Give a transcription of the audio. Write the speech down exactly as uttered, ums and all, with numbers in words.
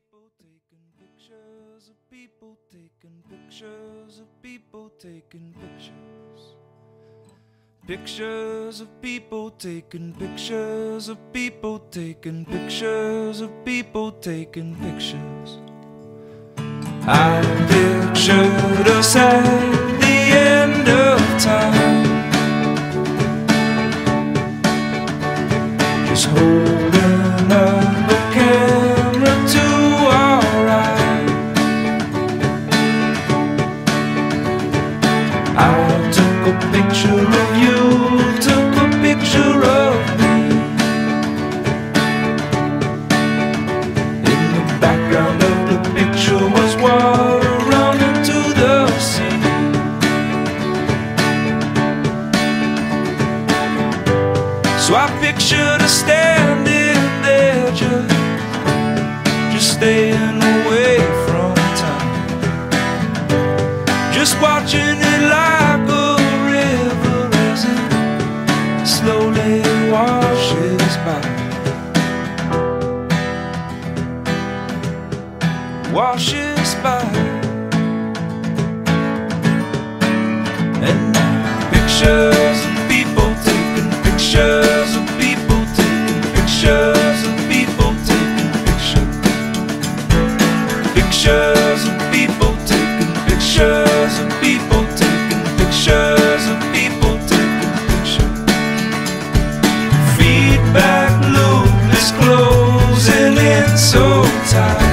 People taking pictures of people taking pictures of people taking pictures. Pictures of people taking pictures of people taking pictures of people taking pictures. I pictured us at the end of time, just holding up a camera to our eyes. I took a picture of you, took a picture of me. In the background of the picture was water running to the sea. So I pictured us standing there, just, just staying away from time, just watching it like a river as it slowly washes by, washes by. And now pictures of people taking pictures of people taking pictures of people taking pictures. Pictures of people taking pictures of people taking pictures of people taking pictures. Feedback loop is closing in so tight.